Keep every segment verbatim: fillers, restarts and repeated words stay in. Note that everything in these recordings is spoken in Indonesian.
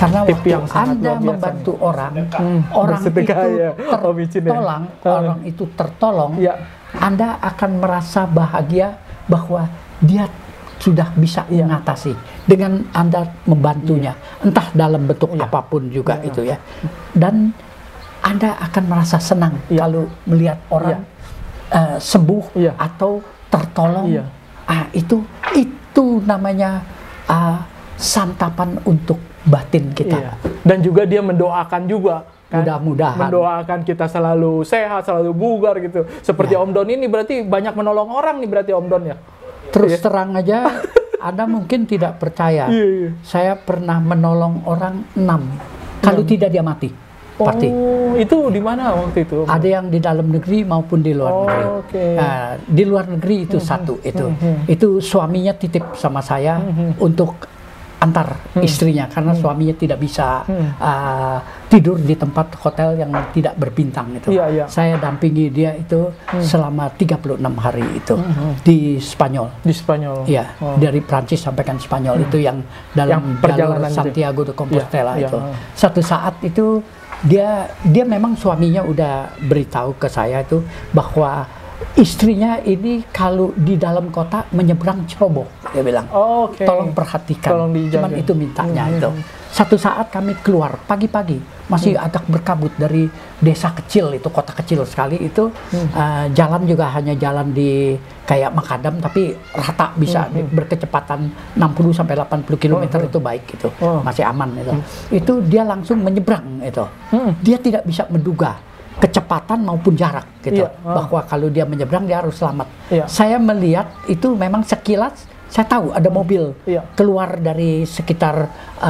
Karena Tip waktu yang sangat Anda luar biasa membantu nih. orang, Hmm, orang itu bersedekah ya, Om Icin ya. tertolong, orang itu tertolong, Ya. Anda akan merasa bahagia bahwa dia sudah bisa Ya. mengatasi dengan Anda membantunya, entah dalam bentuk Ya. apapun juga Ya. itu ya. Dan Anda akan merasa senang Ya. kalau melihat orang uh, sembuh Ya. atau tertolong. Ya. Ah, itu itu namanya uh, santapan untuk batin kita. Iya. Dan juga dia mendoakan juga. Kan? Mudah-mudahan. Mendoakan kita selalu sehat, selalu bugar gitu. Seperti Ya. Om Don ini berarti banyak menolong orang nih berarti Om Don ya. Terus Iya. terang aja, Anda mungkin tidak percaya. Iya, iya. Saya pernah menolong orang enam. Kalau tidak dia mati, pasti. Oh, itu di mana waktu itu? Om? Ada yang di dalam negeri maupun di luar Oh, negeri. oke. Nah, di luar negeri itu satu itu. Itu suaminya titip sama saya untuk antar istrinya karena suaminya tidak bisa uh, tidur di tempat hotel yang tidak berbintang itu. Iya, iya. Saya dampingi dia itu selama tiga puluh enam hari itu di Spanyol. Di Spanyol. Iya, Oh. dari Prancis sampai kan Spanyol itu yang dalam Yang perjalanan jalur itu. Santiago de Compostela Iya, itu. iya. Satu saat itu dia dia memang suaminya udah beritahu ke saya itu bahwa istrinya ini kalau di dalam kota menyeberang ceroboh, dia bilang. Oh, oke. Tolong perhatikan. Tolong dijaga. Cuman itu mintanya Hmm, itu. Satu saat kami keluar pagi-pagi, masih Hmm. agak berkabut dari desa kecil itu, kota kecil sekali itu. Uh, jalan juga hanya jalan di kayak makadam tapi rata bisa Hmm, hmm. berkecepatan enam puluh sampai delapan puluh kilometer Oh, itu baik itu. Oh. Masih aman itu. Itu dia langsung menyeberang itu. Hmm. Dia tidak bisa menduga kecepatan maupun jarak gitu. Iya, ah. Bahwa kalau dia menyeberang dia harus selamat. Iya. Saya melihat itu memang sekilas saya tahu ada mobil Iya. keluar dari sekitar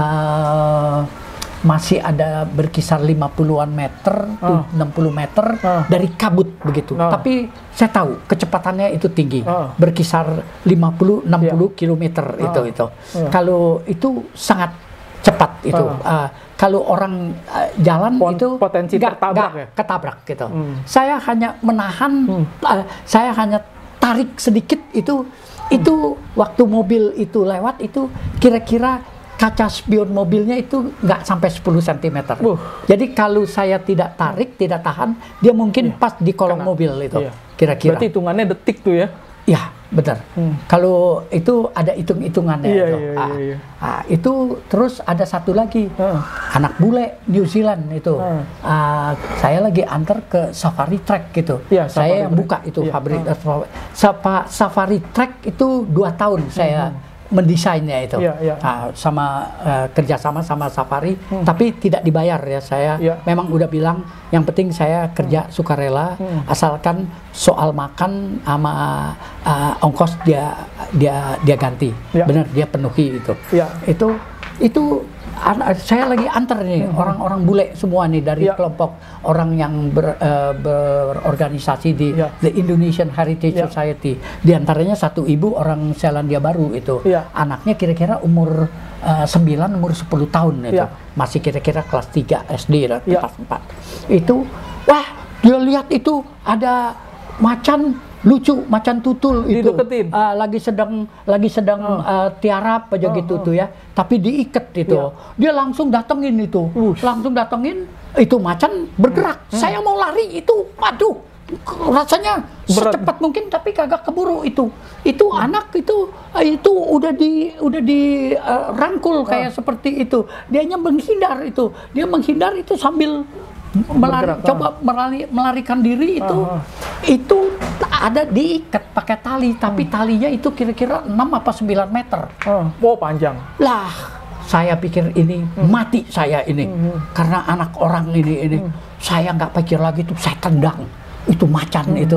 uh, masih ada berkisar lima puluhan meter, Ah. enam puluh meter Ah. dari kabut begitu. Ah. Tapi saya tahu kecepatannya itu tinggi, Ah. berkisar lima puluh enam puluh kilometer itu Ah. itu. Ah. Kalau itu sangat cepat itu. Uh, kalau orang uh, jalan Pon- itu potensi nggak- tertabrak nggak ya? ketabrak gitu. Hmm. Saya hanya menahan, uh, saya hanya tarik sedikit itu, itu waktu mobil itu lewat itu kira-kira kaca spion mobilnya itu nggak sampai sepuluh sentimeter. Uh. Jadi kalau saya tidak tarik, tidak tahan, dia mungkin pas di kolong Kena. mobil itu. Iya. Kira-kira. Berarti hitungannya detik tuh ya. Ya, benar. Kalau itu ada hitung-hitungannya Iya, itu. iya, Ah, iya, iya. ah, itu terus ada satu lagi Ah. anak bule New Zealand itu. Ah. Ah, saya lagi antar ke safari track gitu. Iya, saya safari yang track. buka itu Iya, pabrik ah. uh, Sapa- safari track itu dua tahun saya mendesainnya itu. Iya, iya. Ah, sama uh, kerjasama sama safari, tapi tidak dibayar ya saya. Iya. Memang udah bilang yang penting saya kerja sukarela, asalkan soal makan sama uh, ongkos dia dia dia ganti. Ya. Benar dia penuhi itu. Ya. Itu itu an- saya lagi antar nih orang-orang bule semua nih dari Ya. kelompok orang yang ber, eh, berorganisasi di Ya. The Indonesian Heritage Ya. Society. Di antaranya satu ibu orang Selandia Baru itu. Ya. Anaknya kira-kira umur eh, sembilan, umur sepuluh tahun itu. Ya. Masih kira-kira kelas tiga S D dan Ya. kelas empat. Itu wah, dia lihat itu ada macan lucu, macan tutul itu. Dideketin? Ah, lagi sedang lagi sedang eh, tiarap aja Oh, gitu oh. tuh ya. Tapi diikat itu. Iya. Dia langsung datengin itu. Ush. Langsung datengin itu macan bergerak. Saya mau lari itu. Waduh. Rasanya Berat. secepat mungkin tapi kagak keburu itu. Itu anak itu eh, itu udah di udah di eh, rangkul kayak seperti itu. Dianya menghindar itu. Dia menghindar itu sambil melari, Bergerak, coba melari, melarikan diri itu. Ah, ah. Itu ada diikat pakai tali, tapi talinya itu kira-kira enam apa sembilan meter. Oh, oh panjang. Lah, saya pikir ini mati saya ini. Karena anak orang ini ini. Saya nggak pikir lagi itu saya tendang. Itu macan itu.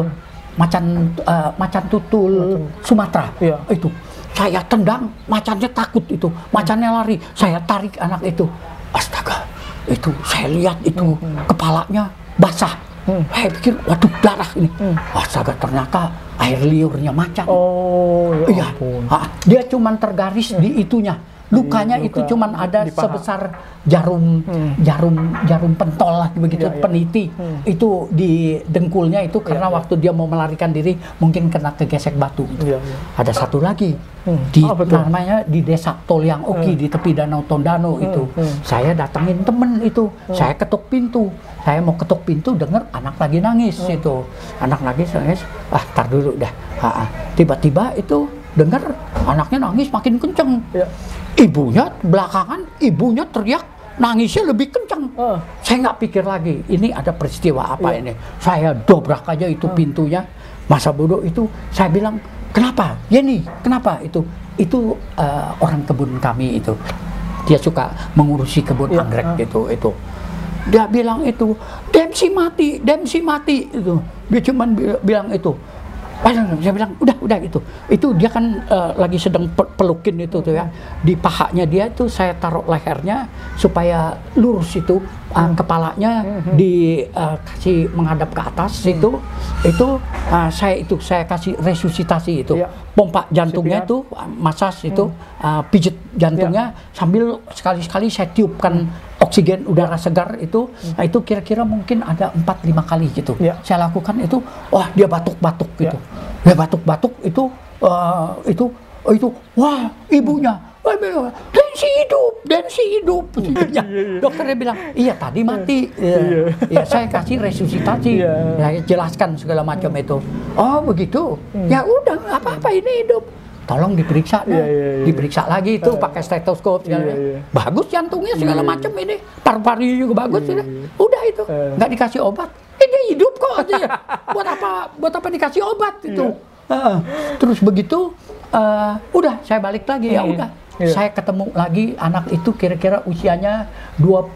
Macan eh, macan tutul Sumatera. Iya. Itu. Saya tendang, macannya takut itu. Macannya lari. Saya tarik anak itu. Astaga. Itu saya lihat itu kepalanya basah. Saya pikir waduh darah ini. Astaga, ternyata air liurnya macan. Oh, ya Iya, ampun. ah, dia cuman tergaris di itunya, Lukanya luka itu cuman ada di paha. sebesar jarum Hmm. jarum jarum pentol lah begitu, Iya, iya. peniti. Hmm. Itu di dengkulnya itu karena Iya, iya. waktu dia mau melarikan diri mungkin kena kegesek batu. Iya, iya. Ada satu lagi Hmm. di Apa tuh? namanya di desa Toliang Oki Hmm. di tepi Danau Tondano Hmm, itu. hmm. Saya datengin temen itu, saya ketuk pintu. Saya mau ketuk pintu, dengar anak lagi nangis itu. Anak nangis, nangis. Ah, tar dulu dah. Ha-ha. Tiba-tiba itu dengar anaknya nangis makin kenceng. Iya. Ibunya belakangan, ibunya teriak, nangisnya lebih kenceng. Ah. Saya nggak pikir lagi, ini ada peristiwa apa Iya. ini. Saya dobrak aja itu pintunya. Masa bodoh itu, saya bilang, kenapa? Yeni, kenapa itu? Itu eh, orang kebun kami itu. Dia suka mengurusi kebun Iya, anggrek ah. gitu itu. Dia bilang itu, Dempsey mati, Dempsey mati itu. Dia cuman bi- bilang itu. Saya bilang udah udah itu. Itu dia kan eh, lagi sedang pe- pelukin itu tuh ya. Di pahanya dia itu saya taruh lehernya supaya lurus itu eh, kepalanya dikasih menghadap ke atas itu. Itu eh, saya itu saya kasih resusitasi itu. Iya. Pompa jantungnya C P R. itu masas itu uh, pijet jantungnya sambil sekali-sekali saya tiupkan oksigen udara segar itu. Nah itu kira-kira mungkin ada empat lima kali gitu. Ya. Saya lakukan itu, wah dia batuk-batuk gitu. Dia batuk-batuk itu uh, itu oh, itu wah ibunya Dempsey hidup, Dempsey hidup. Ya, dokternya bilang, iya tadi mati. Ya, ya, saya kasih resusitasi. Iya. Saya jelaskan segala macam itu. Oh begitu. Ya udah nggak apa-apa ini hidup. Tolong diperiksa, nah. Iya, iya, iya. diperiksa lagi itu pakai stetoskop segala. Iya, iya. Bagus jantungnya segala Iya, iya. macam ini, paru-parunya juga bagus. Iya, Udah, iya. udah itu Eh. nggak dikasih obat. Eh, dia hidup kok katanya. Buat apa? Buat apa dikasih obat itu? Iya. Heeh. Terus begitu, eh, udah saya balik lagi ya Hmm. udah. Iya. Saya ketemu lagi anak itu kira-kira usianya dua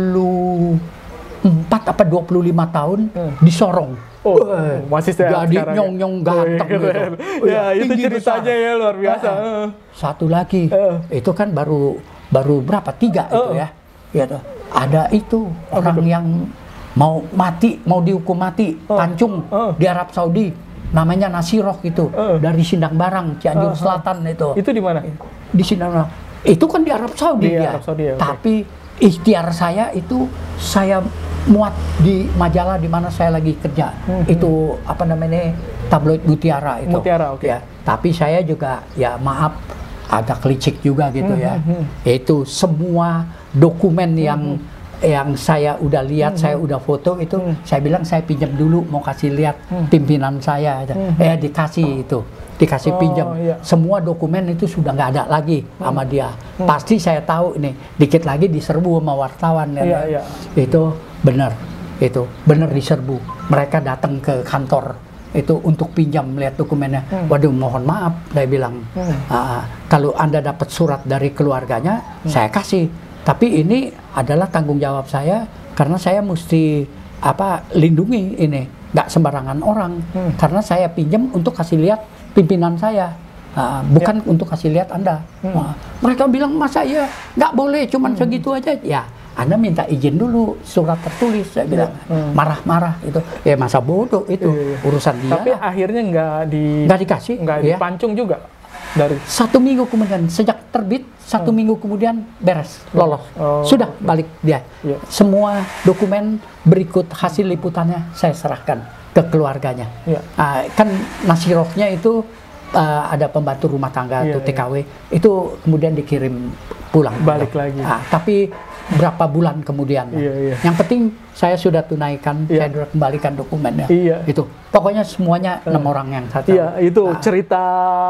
puluh empat apa dua puluh lima tahun Hmm. di Sorong. Oh, Wah, masih sehat jadi sekarang ya? nyong-nyong ganteng Oh, iya, gitu. keren. Oh, Ya, itu tinggi ceritanya besar. ya luar biasa. Eh, Satu lagi, Eh. itu kan baru baru berapa tiga itu Eh. ya. Ya tuh. Ada itu orang yang mau mati, mau dihukum mati, pancung Eh. di Arab Saudi. Namanya Nasiroh itu Eh. dari Sindang Barang, Cianjur Eh, eh. Selatan itu. Itu di mana? Di Sindang Barang. Itu kan di Arab Saudi Di ya. Arab Saudi, ya, oke. Tapi ikhtiar saya itu saya muat di majalah di mana saya lagi kerja. Hmm. Itu apa namanya tabloid Mutiara itu. Mutiara, oke. Ya, tapi saya juga ya maaf ada kelicik juga gitu Hmm, ya. hmm, hmm. Itu semua dokumen yang yang saya udah lihat, Hmm, saya udah foto itu, Hmm. saya bilang saya pinjam dulu mau kasih lihat Hmm. pimpinan saya. Hmm. Eh dikasih itu, dikasih Oh, pinjam. iya. Semua dokumen itu sudah nggak ada lagi sama dia. Pasti saya tahu ini, dikit lagi diserbu sama wartawan. ya. Iya, iya. Itu benar, itu benar diserbu. Mereka datang ke kantor itu untuk pinjam melihat dokumennya. Hmm. Waduh, mohon maaf, saya bilang. Hmm. "Ah, kalau Anda dapat surat dari keluarganya, saya kasih. Tapi ini adalah tanggung jawab saya karena saya mesti apa lindungi ini, nggak sembarangan orang. Hmm. Karena saya pinjam untuk kasih lihat pimpinan saya, Ah, bukan untuk kasih lihat Anda." Hmm. Ah, mereka bilang masa ya nggak boleh, cuman segitu aja. Ya, Anda minta izin dulu, surat tertulis. Saya bilang Hmm. marah-marah itu. Ya masa bodoh itu Iya, iya. urusan dia. Tapi lah. akhirnya nggak di Nggak dikasih, nggak ya. dipancung juga dari Satu minggu kemudian, sejak terbit, satu minggu kemudian beres, lolos. Oh, Sudah balik dia. Iya. Semua dokumen berikut hasil liputannya saya serahkan ke keluarganya. Iya. Ah, kan Nasirohnya itu ah, ada pembantu rumah tangga Iya, atau T K W, iya. itu kemudian dikirim pulang. Balik lagi. Ah, tapi berapa bulan kemudian. Iya, iya. Yang penting saya sudah tunaikan, Iya. saya sudah kembalikan dokumennya. Iya. Itu. Pokoknya semuanya enam orang yang saya tahu. Iya, itu Ah. cerita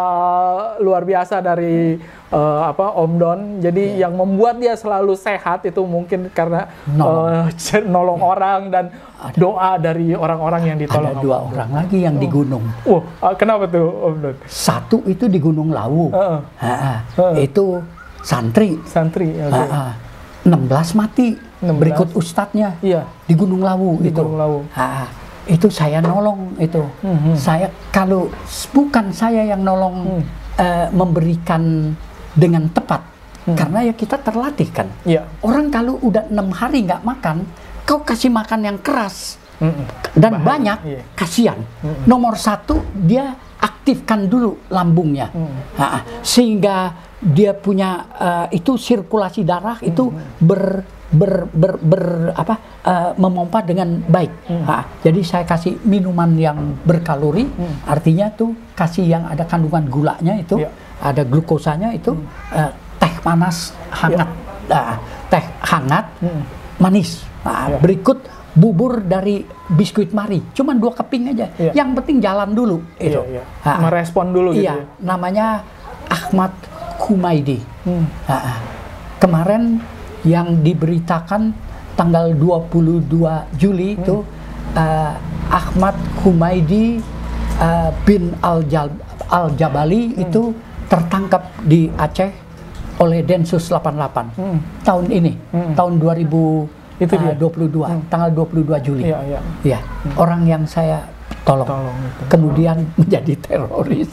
luar biasa dari eh, apa Om Don. Jadi yang membuat dia selalu sehat itu mungkin karena Nolong. eh, cer- nolong orang dan doa dari orang-orang yang ditolong. Ada sama dua Om Don. orang lagi yang di gunung. Wah, ah, kenapa tuh Om Don? Satu itu di Gunung Lawu. Heeh. Ha, ha. Heeh. Itu santri. Santri, oke. Ha, ha. enam belas mati. enam belas. Berikut ustadznya Iya. di Gunung Lawu Di itu. Gunung Lawu. Ha, ha. Itu saya nolong itu. Mhm. Saya kalau bukan saya yang nolong Hmm. eh, memberikan dengan tepat. Hmm. Karena ya kita terlatih kan. Iya. Orang kalau udah enam hari nggak makan, kau kasih makan yang keras Mm-mm. dan Bahaya, banyak, iya. kasihan. Mm-mm. Nomor satu, dia aktifkan dulu lambungnya. Mm. Nah, sehingga dia punya uh, itu sirkulasi darah itu ber ber ber, ber apa uh, memompa dengan baik. Hmm. Nah, jadi saya kasih minuman yang berkalori, hmm. artinya tuh kasih yang ada kandungan gulanya itu, yeah. ada glukosanya itu, hmm. uh, teh panas hangat, yeah. uh, teh hangat, hmm. manis. Nah, yeah. berikut bubur dari biskuit Mari, cuman dua keping aja. Yeah. Yang penting jalan dulu itu. Yeah, yeah. Nah, merespon dulu iya, gitu. Ya. Namanya Ahmad Humaidi. Hmm. Nah, kemarin yang diberitakan tanggal dua puluh dua Juli hmm. itu uh, Ahmad Humaidi uh, bin Al-Jabali hmm. itu tertangkap di Aceh oleh Densus delapan puluh delapan hmm. tahun ini, hmm. tahun dua ribu dua puluh dua, hmm. tanggal dua puluh dua Juli. Ya, ya. Ya, hmm. orang yang saya tolong, tolong kemudian oh. menjadi teroris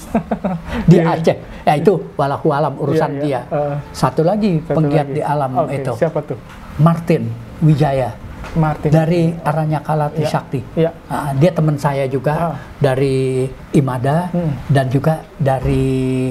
di yeah. Aceh. Ya itu walau alam urusan yeah, yeah. dia. Uh, Satu lagi satu penggiat lagi. Di alam okay. itu. Siapa tuh? Martin Wijaya. Martin. Dari Aranyakala Trisakti. Yeah. Yeah. Uh, dia teman saya juga uh. dari Imada hmm. dan juga dari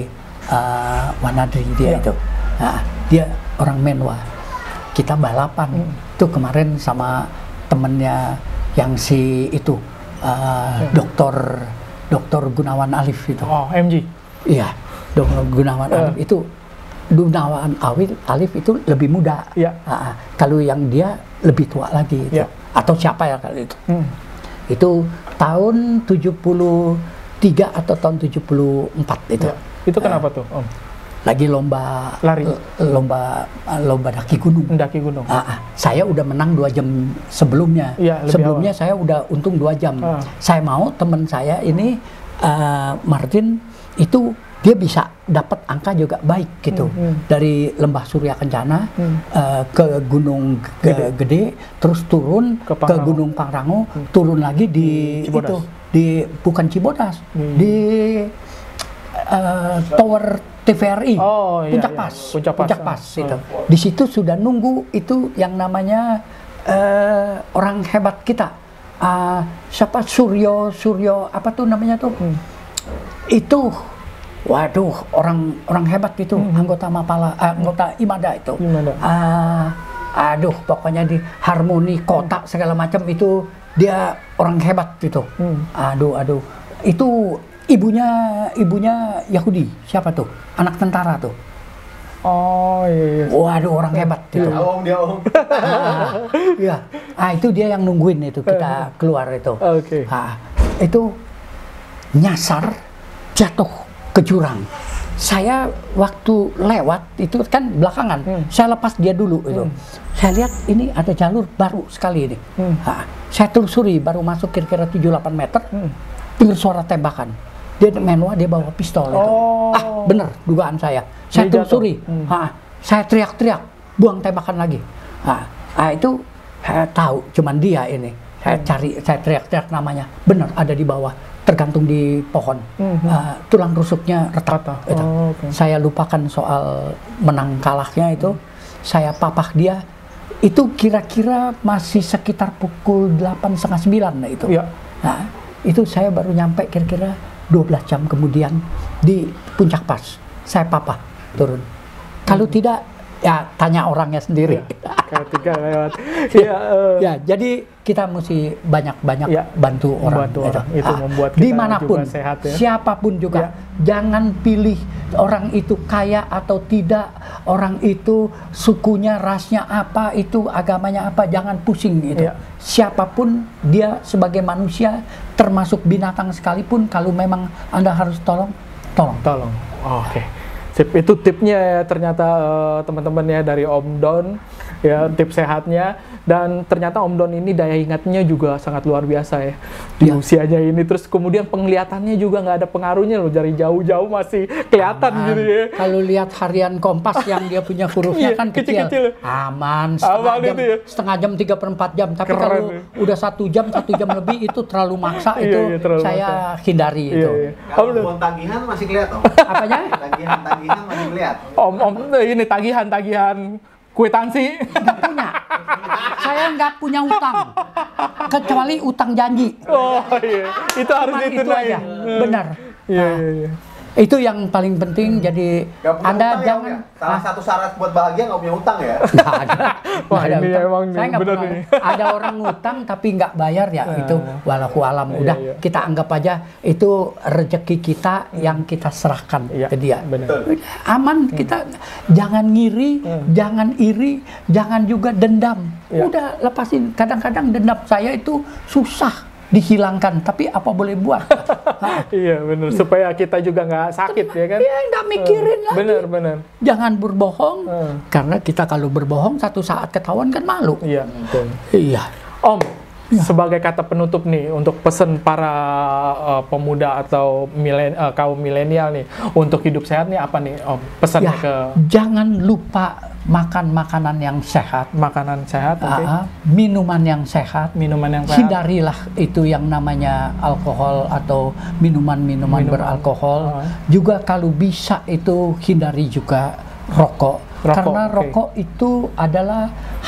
uh, Wanadri dia yeah. itu. Nah, dia orang Menwa. Kita balapan. Hmm. Itu kemarin sama temennya yang si itu uh, hmm. dokter dokter Gunawan Alif itu. Oh, M G. Iya, dokter Gunawan uh. Alif itu Gunawan Alif Alif itu lebih muda. Yeah. Uh, kalau yang dia lebih tua lagi itu. Yeah. Atau siapa ya kali itu? Hmm. Itu tahun tujuh puluh tiga atau tahun tujuh puluh empat itu. Yeah. Itu kenapa uh, tuh, Om? Lagi lomba lari, lomba lomba daki gunung. Daki gunung. Ah, ah. Saya udah menang dua jam sebelumnya. Ya, sebelumnya awal. Saya udah untung dua jam. Ah. Saya mau teman saya ini uh, Martin itu dia bisa dapat angka juga baik gitu. Hmm, hmm. Dari Lembah Surya Kencana hmm. uh, ke Gunung Gede. Gede, terus turun ke, ke Gunung Pangrango, hmm. turun lagi di, di itu di bukan Cibodas, hmm. di uh, Tower T V R I, oh, iya, Puncak iya. Pas, Puncak Pas, Puncak Pas oh. itu. Di situ sudah nunggu itu yang namanya uh, orang hebat kita, uh, siapa Suryo Suryo apa tuh namanya tuh, hmm. itu, waduh orang orang hebat itu, hmm. anggota Mapala, uh, anggota Imada itu, Imada. Uh, aduh pokoknya di harmoni kota segala macam itu dia orang hebat gitu, hmm. aduh aduh itu. Ibunya, ibunya Yahudi, siapa tuh? Anak tentara tuh. Oh iya. Waduh orang hebat itu. Dia om, dia om. Iya. Ah itu dia yang nungguin itu kita keluar itu. Oke. Okay. Ah, itu nyasar jatuh ke jurang. Saya waktu lewat itu kan belakangan. Hmm. Saya lepas dia dulu itu. Hmm. Saya lihat ini ada jalur baru sekali ini. Hmm. Ah, saya telusuri baru masuk kira-kira tujuh delapan meter. Hmm. Dengar suara tembakan. Dia Menwa, dia bawa pistol itu. Oh. Ah, bener dugaan saya. Saya telusuri. Hmm. Ah, saya teriak-teriak, buang tembakan lagi. Ah, ah itu saya tahu, cuman dia ini. Saya hmm. cari, saya teriak-teriak namanya. Bener ada di bawah, tergantung di pohon. Hmm. Ah, tulang rusuknya retak. Itu. Oh, okay. Saya lupakan soal menang kalahnya itu. Hmm. Saya papah dia. Itu kira-kira masih sekitar pukul delapan setengah sembilan itu. Ya. Nah, itu saya baru nyampe kira-kira dua belas jam kemudian di Puncak Pas. Saya papa turun. Kalau hmm. tidak, ya tanya orangnya sendiri. Ya, kalau tidak lewat. ya, uh, ya, jadi kita mesti banyak-banyak ya, bantu bantu orang. orang. Itu ah, membuat kita dimanapun, juga sehat ya. Siapapun juga, ya. Jangan pilih orang itu kaya atau tidak, orang itu sukunya, rasnya apa, itu agamanya apa, jangan pusing itu. Ya. Siapapun dia sebagai manusia, termasuk binatang sekalipun, kalau memang Anda harus tolong, tolong. Tolong. Oh, oke. Okay. Sip, itu tipnya ya ternyata uh, teman-teman ya dari Om Don ya, tips sehatnya. Dan ternyata Om Don ini daya ingatnya juga sangat luar biasa ya di ya. Usianya ini. Terus kemudian penglihatannya juga nggak ada pengaruhnya loh, dari jauh-jauh masih kelihatan aman. Gitu ya. Kalau lihat harian Kompas yang dia punya hurufnya kan kecil, kecil. Aman, setengah Aman jam, ya. setengah jam tiga per empat jam. Tapi Keren, kalau ya. udah satu jam, satu jam lebih itu terlalu maksa, itu iya, iya, terlalu saya maksa. hindari iya, itu. Iya. Kalau uang tagihan masih kelihatan. Apanya? Tagihan-tagihan masih kelihatan. Om, om ini tagihan-tagihan kwitansi. Nggak punya. Saya nggak punya utang, kecuali utang janji. Oh iya, itu harus itu ditunain. aja. Benar. Iya, nah, iya, iya. Itu yang paling penting. Jadi Gak punya Anda utang ya, jangan Om, ya? Salah satu syarat buat bahagia nggak punya utang ya? nggak ada. Wah, Nggak ada ini utang. emang Saya nggak bener pernah. nih. Ada orang ngutang tapi nggak bayar ya, Nah. itu walau alam. Iya, Udah iya. kita anggap aja itu rezeki kita yang kita serahkan Iya, ke dia. benar. Aman, kita jangan ngiri, jangan iri, jangan juga dendam. Iya. Udah lepasin. Kadang-kadang dendam saya itu susah dihilangkan, tapi apa boleh buat? Hah. Iya benar, supaya kita juga nggak sakit ya kan. Ya nggak mikirin lagi. Bener bener. Jangan berbohong, Hmm. karena kita kalau berbohong satu saat ketahuan kan malu. Iya betul. Iya. Om, sebagai kata penutup nih untuk pesan para uh, pemuda atau milen, uh, kaum milenial nih untuk hidup sehat nih apa nih Om? Pesannya Ya, ke jangan lupa makan makanan yang sehat, makanan sehat, oke. ah, minuman yang sehat. Minuman yang sehat. Hindarilah itu yang namanya alkohol atau minuman-minuman Minuman. beralkohol. Ah. Juga kalau bisa itu hindari juga rokok. Rokok, Karena oke. rokok itu adalah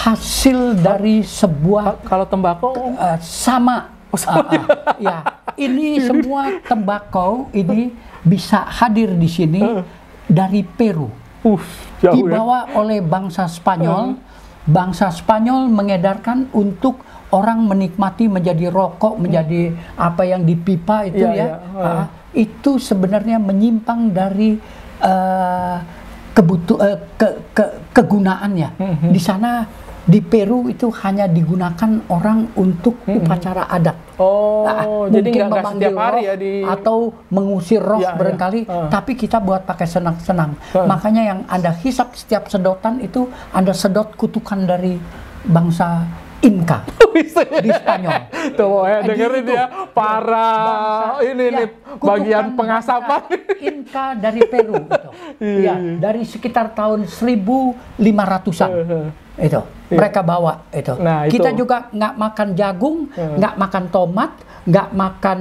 hasil dari sebuah Kalau tembakau Om? Uh, sama, Oh, sama Ah, ah, ya. Ini semua tembakau ini bisa hadir di sini dari Peru, Uh, jauh ya. dibawa oleh bangsa Spanyol. Bangsa Spanyol mengedarkan untuk orang menikmati menjadi rokok, menjadi apa yang dipipa itu Iya, ya. iya. Ah, itu sebenarnya menyimpang dari uh, kebutuh uh, ke, ke, kegunaannya. Mhm. Di sana di Peru itu hanya digunakan orang untuk upacara adat. Oh, Ah, jadi mungkin nggak nggak memanggil setiap hari roh ya di atau mengusir roh Iya, iya. barangkali, Ah. tapi kita buat pakai senang-senang. Ah. Makanya yang Anda hisap setiap sedotan itu Anda sedot kutukan dari bangsa Inca bisa ya? di Spanyol. Tuh ya, Jadi dengerin itu, ya para bangsa- ini ya, nih kutukan bagian bangsa pengasapan. Inca dari Peru gitu. Iya, Ya, iya. dari sekitar tahun seribu lima ratusan. Itu Iya. mereka bawa itu. Nah, itu. Kita juga nggak makan jagung, Hmm. nggak makan tomat, nggak makan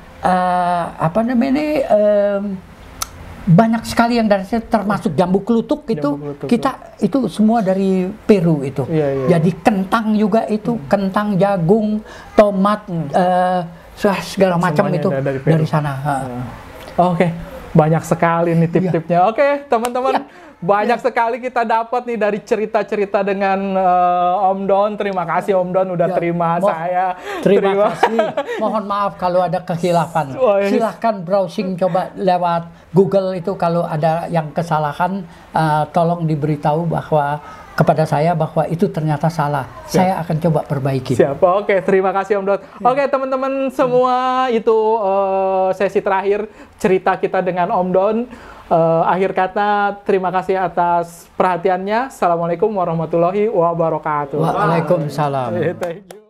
eh, apa namanya em, banyak sekali yang dari situ, termasuk jambu klutuk itu Jambu klutuk, kita itu semua dari Peru itu. Iya, iya. Jadi kentang juga itu kentang, jagung, tomat, eh, segala macam Semuanya itu dari dari, Peru. sana. Ha. Oke, banyak sekali nih Iya. tip-tipnya. Oke, teman-teman, banyak sekali kita dapat nih dari cerita-cerita dengan eh, Om Don. Terima kasih Om Don udah Ya, terima mo- saya. Terima kasih. Mohon maaf kalau ada kehilafan. Oh, iya. Silahkan browsing coba lewat Google itu kalau ada yang kesalahan, eh, tolong diberitahu bahwa kepada saya bahwa itu ternyata salah. Saya akan coba perbaiki. Siap. Oke, terima kasih Om Don. Oke, teman-teman semua, itu eh, sesi terakhir cerita kita dengan Om Don. Eh, akhir kata, terima kasih atas perhatiannya. Assalamualaikum warahmatullahi wabarakatuh. Waalaikumsalam. Eh, Thank you.